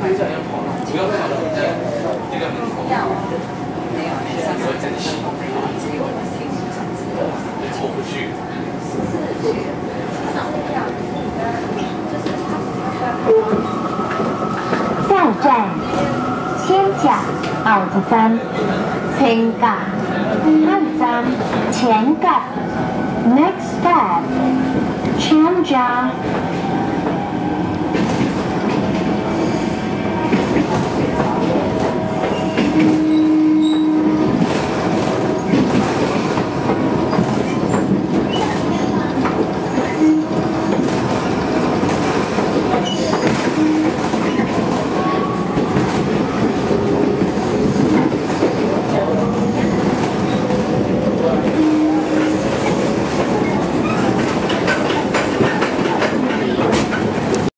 过不去。 下站千甲奥特山，千甲汉山前甲 ，Next stop 千甲